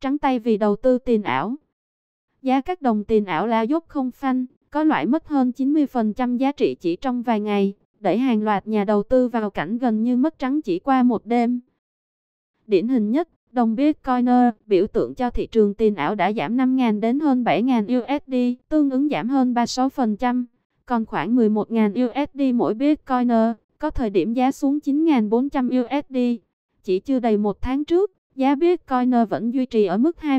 trắng tay vì đầu tư tiền ảo. Giá các đồng tiền ảo la dốt không phanh, có loại mất hơn 90% giá trị chỉ trong vài ngày, đẩy hàng loạt nhà đầu tư vào cảnh gần như mất trắng chỉ qua một đêm. Điển hình nhất, đồng Bitcoiner, biểu tượng cho thị trường tiền ảo đã giảm 5.000 đến hơn 7.000 USD, tương ứng giảm hơn 36%, còn khoảng 11.000 USD mỗi Bitcoiner, có thời điểm giá xuống 9.400 USD. Chỉ chưa đầy một tháng trước, giá Bitcoiner vẫn duy trì ở mức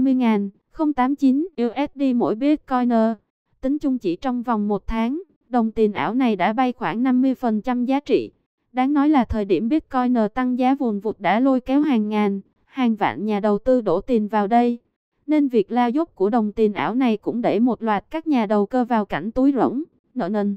20.089 USD mỗi Bitcoiner. Tính chung chỉ trong vòng một tháng, đồng tiền ảo này đã bay khoảng 50% giá trị. Đáng nói là thời điểm Bitcoiner tăng giá vùn vụt đã lôi kéo hàng ngàn, hàng vạn nhà đầu tư đổ tiền vào đây. Nên việc lao dốc của đồng tiền ảo này cũng đẩy một loạt các nhà đầu cơ vào cảnh túi rỗng, nợ nần.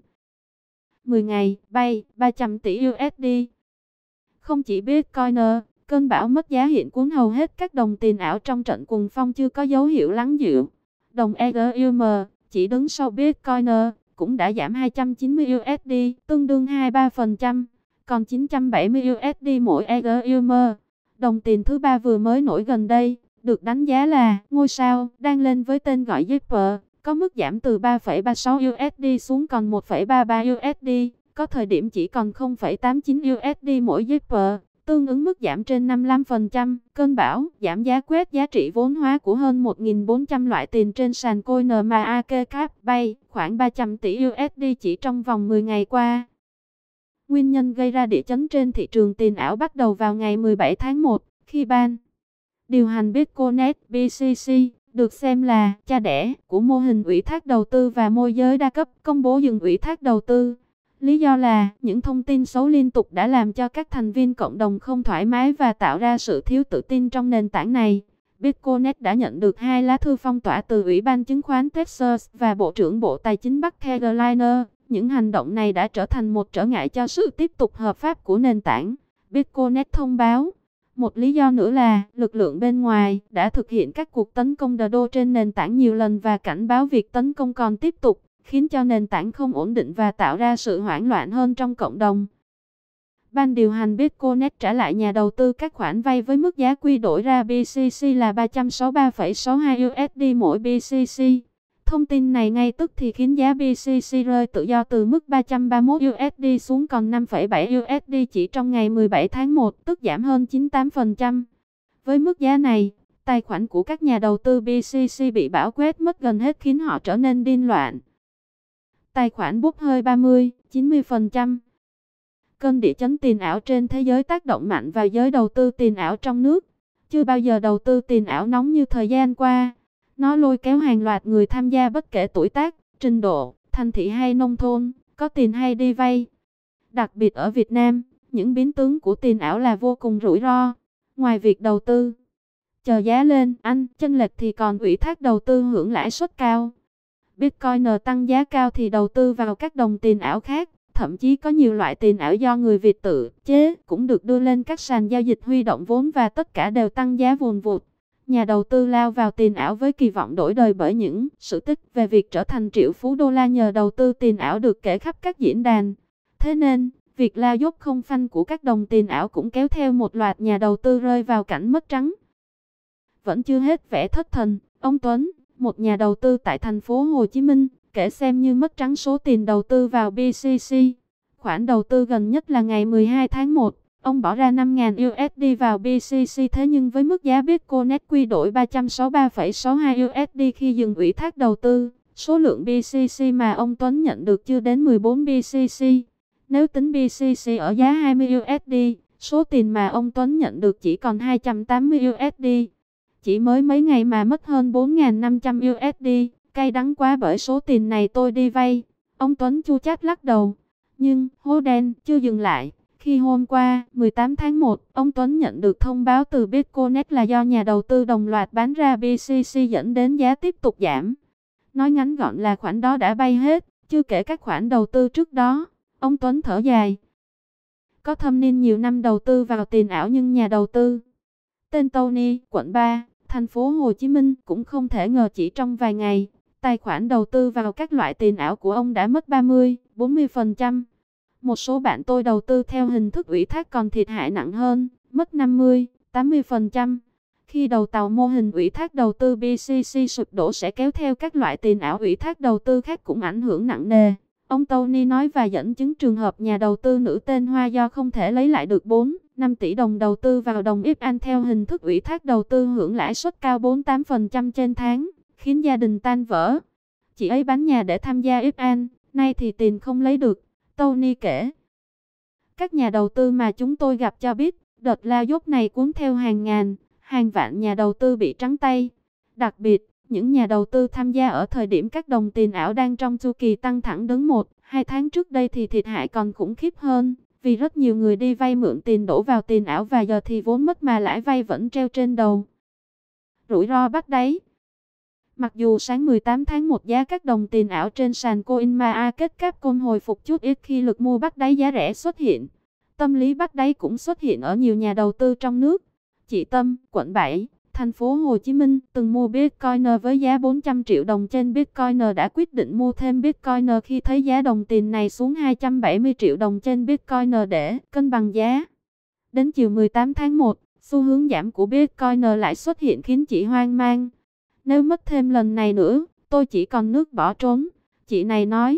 10 ngày, bay 300 tỷ USD. Không chỉ Bitcoiner, cơn bão mất giá hiện cuốn hầu hết các đồng tiền ảo trong trận cuồng phong chưa có dấu hiệu lắng dịu. Đồng Ethereum, chỉ đứng sau Bitcoiner, cũng đã giảm 290 USD, tương đương 23%, còn 970 USD mỗi Ethereum. Đồng tiền thứ ba vừa mới nổi gần đây, được đánh giá là ngôi sao, đang lên với tên gọi Zipper, có mức giảm từ 3,36 USD xuống còn 1,33 USD, có thời điểm chỉ còn 0,89 USD mỗi Zipper, tương ứng mức giảm trên 55%. Cơn bão giảm giá quét giá trị vốn hóa của hơn 1.400 loại tiền trên sàn CoinMarketCap, bay khoảng 300 tỷ USD chỉ trong vòng 10 ngày qua. Nguyên nhân gây ra địa chấn trên thị trường tiền ảo bắt đầu vào ngày 17 tháng 1, khi ban điều hành Bitconet BCC, được xem là cha đẻ của mô hình ủy thác đầu tư và môi giới đa cấp, công bố dừng ủy thác đầu tư. Lý do là những thông tin xấu liên tục đã làm cho các thành viên cộng đồng không thoải mái và tạo ra sự thiếu tự tin trong nền tảng này. Bitconet đã nhận được 2 lá thư phong tỏa từ Ủy ban chứng khoán Texas và Bộ trưởng Bộ Tài chính Bắc Carolina. Những hành động này đã trở thành một trở ngại cho sự tiếp tục hợp pháp của nền tảng. Bitconet thông báo, một lý do nữa là lực lượng bên ngoài đã thực hiện các cuộc tấn công đô trên nền tảng nhiều lần và cảnh báo việc tấn công còn tiếp tục, khiến cho nền tảng không ổn định và tạo ra sự hoảng loạn hơn trong cộng đồng. Ban điều hành Bitconet trả lại nhà đầu tư các khoản vay với mức giá quy đổi ra BCC là 363,62 USD mỗi BCC. Thông tin này ngay tức thì khiến giá BCC rơi tự do từ mức 331 USD xuống còn 5,7 USD chỉ trong ngày 17 tháng 1, tức giảm hơn 98%. Với mức giá này, tài khoản của các nhà đầu tư BCC bị bão quét mất gần hết khiến họ trở nên điên loạn. Tài khoản bốc hơi 30-90%. Cơn địa chấn tiền ảo trên thế giới tác động mạnh vào giới đầu tư tiền ảo trong nước. Chưa bao giờ đầu tư tiền ảo nóng như thời gian qua. Nó lôi kéo hàng loạt người tham gia bất kể tuổi tác, trình độ, thành thị hay nông thôn, có tiền hay đi vay. Đặc biệt ở Việt Nam, những biến tướng của tiền ảo là vô cùng rủi ro. Ngoài việc đầu tư, chờ giá lên, chênh lệch thì còn ủy thác đầu tư hưởng lãi suất cao. Bitcoiner tăng giá cao thì đầu tư vào các đồng tiền ảo khác, thậm chí có nhiều loại tiền ảo do người Việt tự chế cũng được đưa lên các sàn giao dịch huy động vốn và tất cả đều tăng giá vùn vụt. Nhà đầu tư lao vào tiền ảo với kỳ vọng đổi đời bởi những sự tích về việc trở thành triệu phú đô la nhờ đầu tư tiền ảo được kể khắp các diễn đàn. Thế nên, việc lao dốc không phanh của các đồng tiền ảo cũng kéo theo một loạt nhà đầu tư rơi vào cảnh mất trắng. Vẫn chưa hết vẻ thất thần, ông Tuấn, một nhà đầu tư tại thành phố Hồ Chí Minh, kể xem như mất trắng số tiền đầu tư vào BCC. Khoản đầu tư gần nhất là ngày 12 tháng 1. Ông bỏ ra 5.000 USD vào BCC thế nhưng với mức giá Bitconet quy đổi 363,62 USD khi dừng ủy thác đầu tư, số lượng BCC mà ông Tuấn nhận được chưa đến 14 BCC. Nếu tính BCC ở giá 20 USD, số tiền mà ông Tuấn nhận được chỉ còn 280 USD. Chỉ mới mấy ngày mà mất hơn 4.500 USD, cay đắng quá bởi số tiền này tôi đi vay. Ông Tuấn chua chát lắc đầu. Nhưng, hố đen chưa dừng lại. Khi hôm qua, 18 tháng 1, ông Tuấn nhận được thông báo từ Bitconet là do nhà đầu tư đồng loạt bán ra BCC dẫn đến giá tiếp tục giảm. Nói ngắn gọn là khoản đó đã bay hết, chưa kể các khoản đầu tư trước đó. Ông Tuấn thở dài. Có thâm niên nhiều năm đầu tư vào tiền ảo nhưng nhà đầu tư tên Tony, quận 3, thành phố Hồ Chí Minh cũng không thể ngờ chỉ trong vài ngày, tài khoản đầu tư vào các loại tiền ảo của ông đã mất 30-40%. Một số bạn tôi đầu tư theo hình thức ủy thác còn thiệt hại nặng hơn, mất 50-80%. Khi đầu tàu mô hình ủy thác đầu tư BCC sụp đổ sẽ kéo theo các loại tiền ảo ủy thác đầu tư khác cũng ảnh hưởng nặng nề. Ông Tony nói và dẫn chứng trường hợp nhà đầu tư nữ tên Hoa do không thể lấy lại được 4-5 tỷ đồng đầu tư vào đồng IFAN theo hình thức ủy thác đầu tư hưởng lãi suất cao 48% trên tháng, khiến gia đình tan vỡ. Chị ấy bán nhà để tham gia IFAN, nay thì tiền không lấy được, Tony kể. Các nhà đầu tư mà chúng tôi gặp cho biết, đợt lao dốc này cuốn theo hàng ngàn, hàng vạn nhà đầu tư bị trắng tay. Đặc biệt, những nhà đầu tư tham gia ở thời điểm các đồng tiền ảo đang trong chu kỳ tăng thẳng đứng 1-2 tháng trước đây thì thiệt hại còn khủng khiếp hơn, vì rất nhiều người đi vay mượn tiền đổ vào tiền ảo và giờ thì vốn mất mà lãi vay vẫn treo trên đầu. Rủi ro bắt đáy. Mặc dù sáng 18 tháng 1 giá các đồng tiền ảo trên sàn CoinMarketCap hồi phục chút ít khi lực mua bắt đáy giá rẻ xuất hiện, tâm lý bắt đáy cũng xuất hiện ở nhiều nhà đầu tư trong nước. Chị Tâm, quận 7, thành phố Hồ Chí Minh, từng mua Bitcoin với giá 400 triệu đồng trên Bitcoin đã quyết định mua thêm Bitcoin khi thấy giá đồng tiền này xuống 270 triệu đồng trên Bitcoin để cân bằng giá. Đến chiều 18 tháng 1, xu hướng giảm của Bitcoin lại xuất hiện khiến chị hoang mang. Nếu mất thêm lần này nữa, tôi chỉ còn nước bỏ trốn, chị này nói.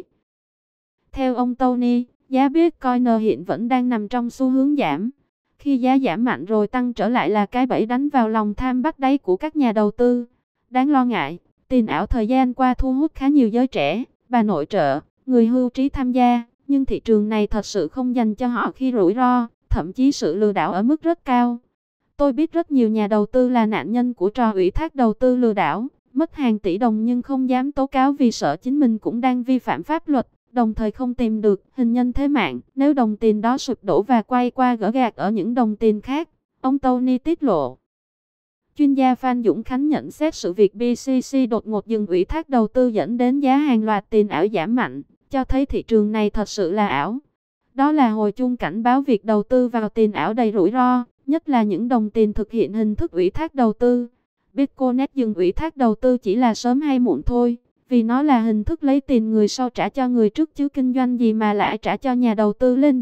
Theo ông Tony, giá Bitcoin hiện vẫn đang nằm trong xu hướng giảm. Khi giá giảm mạnh rồi tăng trở lại là cái bẫy đánh vào lòng tham bắt đáy của các nhà đầu tư. Đáng lo ngại, tiền ảo thời gian qua thu hút khá nhiều giới trẻ, bà nội trợ, người hưu trí tham gia, nhưng thị trường này thật sự không dành cho họ khi rủi ro, thậm chí sự lừa đảo ở mức rất cao. Tôi biết rất nhiều nhà đầu tư là nạn nhân của trò ủy thác đầu tư lừa đảo, mất hàng tỷ đồng nhưng không dám tố cáo vì sợ chính mình cũng đang vi phạm pháp luật, đồng thời không tìm được hình nhân thế mạng nếu đồng tiền đó sụp đổ và quay qua gỡ gạc ở những đồng tiền khác, ông Tony tiết lộ. Chuyên gia Phan Dũng Khánh nhận xét sự việc BCC đột ngột dừng ủy thác đầu tư dẫn đến giá hàng loạt tiền ảo giảm mạnh, cho thấy thị trường này thật sự là ảo. Đó là hồi chuông cảnh báo việc đầu tư vào tiền ảo đầy rủi ro, nhất là những đồng tiền thực hiện hình thức ủy thác đầu tư. Bitcoinet dừng ủy thác đầu tư chỉ là sớm hay muộn thôi, vì nó là hình thức lấy tiền người sau trả cho người trước chứ kinh doanh gì mà lại trả cho nhà đầu tư lên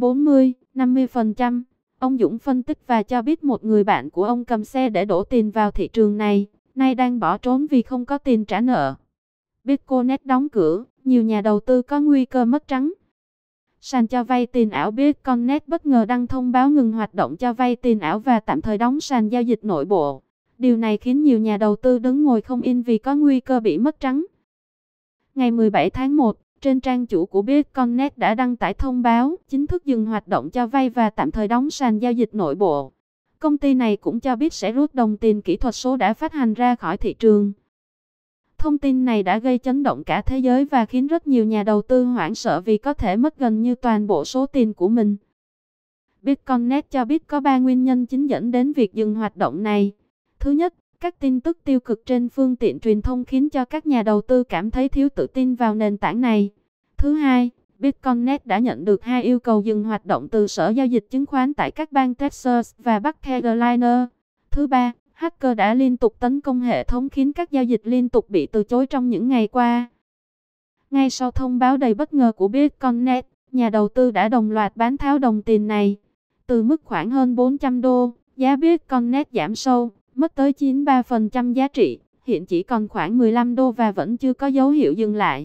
40-50%. Ông Dũng phân tích và cho biết một người bạn của ông cầm xe để đổ tiền vào thị trường này, nay đang bỏ trốn vì không có tiền trả nợ. Bitcoinet đóng cửa, nhiều nhà đầu tư có nguy cơ mất trắng. Sàn cho vay tiền ảo Bitcoinet bất ngờ đăng thông báo ngừng hoạt động cho vay tiền ảo và tạm thời đóng sàn giao dịch nội bộ. Điều này khiến nhiều nhà đầu tư đứng ngồi không yên vì có nguy cơ bị mất trắng. Ngày 17 tháng 1, trên trang chủ của Bitcoinet đã đăng tải thông báo chính thức dừng hoạt động cho vay và tạm thời đóng sàn giao dịch nội bộ. Công ty này cũng cho biết sẽ rút đồng tiền kỹ thuật số đã phát hành ra khỏi thị trường. Thông tin này đã gây chấn động cả thế giới và khiến rất nhiều nhà đầu tư hoảng sợ vì có thể mất gần như toàn bộ số tiền của mình. Bitcoinet cho biết có 3 nguyên nhân chính dẫn đến việc dừng hoạt động này. Thứ nhất, các tin tức tiêu cực trên phương tiện truyền thông khiến cho các nhà đầu tư cảm thấy thiếu tự tin vào nền tảng này. Thứ hai, Bitcoinet đã nhận được 2 yêu cầu dừng hoạt động từ Sở Giao dịch Chứng khoán tại các bang Texas và Bắc Carolina. Thứ ba, hacker đã liên tục tấn công hệ thống khiến các giao dịch liên tục bị từ chối trong những ngày qua. Ngay sau thông báo đầy bất ngờ của Bitcoinet, nhà đầu tư đã đồng loạt bán tháo đồng tiền này. Từ mức khoảng hơn 400 đô, giá Bitcoinet giảm sâu, mất tới 93% giá trị, hiện chỉ còn khoảng 15 đô và vẫn chưa có dấu hiệu dừng lại.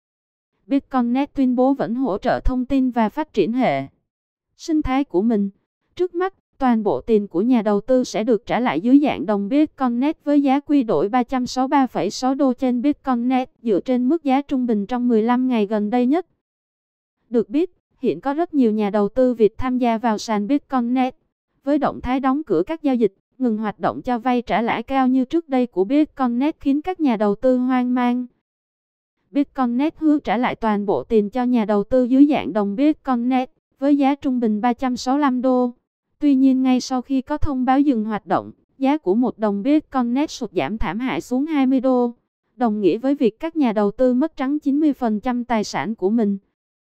Bitcoinet tuyên bố vẫn hỗ trợ thông tin và phát triển hệ sinh thái của mình. Trước mắt, toàn bộ tiền của nhà đầu tư sẽ được trả lại dưới dạng đồng Bitcoinet với giá quy đổi 363,6 đô trên Bitcoinet dựa trên mức giá trung bình trong 15 ngày gần đây nhất. Được biết, hiện có rất nhiều nhà đầu tư Việt tham gia vào sàn Bitcoinet. Với động thái đóng cửa các giao dịch, ngừng hoạt động cho vay trả lãi cao như trước đây của Bitcoinet khiến các nhà đầu tư hoang mang. Bitcoinet hứa trả lại toàn bộ tiền cho nhà đầu tư dưới dạng đồng Bitcoinet với giá trung bình 365 đô. Tuy nhiên ngay sau khi có thông báo dừng hoạt động, giá của một đồng Bitcoinet sụt giảm thảm hại xuống 20 đô, đồng nghĩa với việc các nhà đầu tư mất trắng 90% tài sản của mình.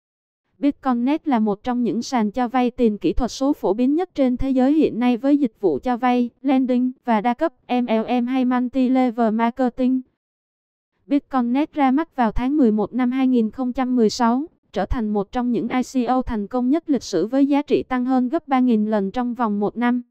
Bitcoinet là một trong những sàn cho vay tiền kỹ thuật số phổ biến nhất trên thế giới hiện nay với dịch vụ cho vay, lending và đa cấp MLM hay Multi-Level Marketing. Bitcoinet ra mắt vào tháng 11 năm 2016, trở thành một trong những ICO thành công nhất lịch sử với giá trị tăng hơn gấp 3.000 lần trong vòng một năm.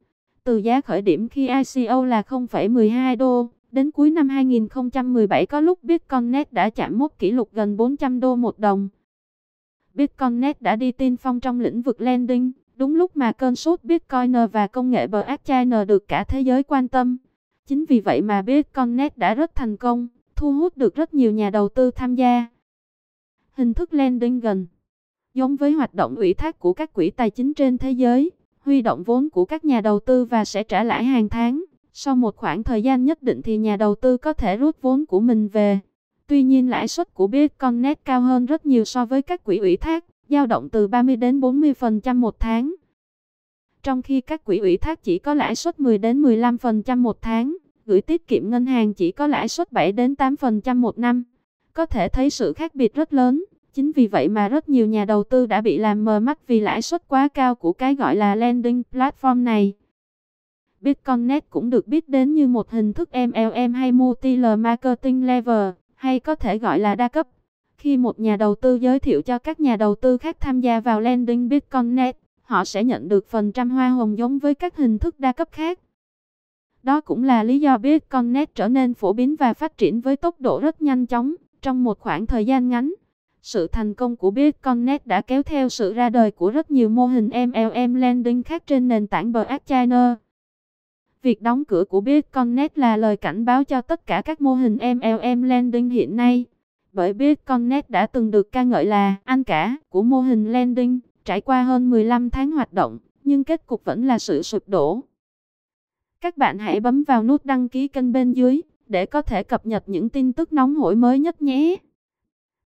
từ giá khởi điểm khi ICO là 0,12 đô, đến cuối năm 2017 có lúc Bitcoin.net đã chạm mốc kỷ lục gần 400 đô một đồng. Bitcoin.net đã đi tiên phong trong lĩnh vực lending, đúng lúc mà cơn sốt Bitcoiner và công nghệ blockchain được cả thế giới quan tâm. Chính vì vậy mà Bitcoin.net đã rất thành công, thu hút được rất nhiều nhà đầu tư tham gia. Hình thức lending gần giống với hoạt động ủy thác của các quỹ tài chính trên thế giới, huy động vốn của các nhà đầu tư và sẽ trả lãi hàng tháng. Sau một khoảng thời gian nhất định thì nhà đầu tư có thể rút vốn của mình về. Tuy nhiên lãi suất của Bitcoin.net cao hơn rất nhiều so với các quỹ ủy thác, dao động từ 30 đến 40% một tháng. Trong khi các quỹ ủy thác chỉ có lãi suất 10 đến 15% một tháng, gửi tiết kiệm ngân hàng chỉ có lãi suất 7 đến 8% một năm. Có thể thấy sự khác biệt rất lớn. Chính vì vậy mà rất nhiều nhà đầu tư đã bị làm mờ mắt vì lãi suất quá cao của cái gọi là lending platform này. Bitcoin.net cũng được biết đến như một hình thức MLM hay Multi-Level Marketing Level, hay có thể gọi là đa cấp. Khi một nhà đầu tư giới thiệu cho các nhà đầu tư khác tham gia vào lending Bitcoin.net, họ sẽ nhận được phần trăm hoa hồng giống với các hình thức đa cấp khác. Đó cũng là lý do Bitcoin.net trở nên phổ biến và phát triển với tốc độ rất nhanh chóng trong một khoảng thời gian ngắn. Sự thành công của Bitcoin.net đã kéo theo sự ra đời của rất nhiều mô hình MLM lending khác trên nền tảng blockchain. Việc đóng cửa của Bitcoin.net là lời cảnh báo cho tất cả các mô hình MLM lending hiện nay. Bởi Bitcoin.net đã từng được ca ngợi là anh cả của mô hình lending, trải qua hơn 15 tháng hoạt động, nhưng kết cục vẫn là sự sụp đổ. Các bạn hãy bấm vào nút đăng ký kênh bên dưới để có thể cập nhật những tin tức nóng hổi mới nhất nhé.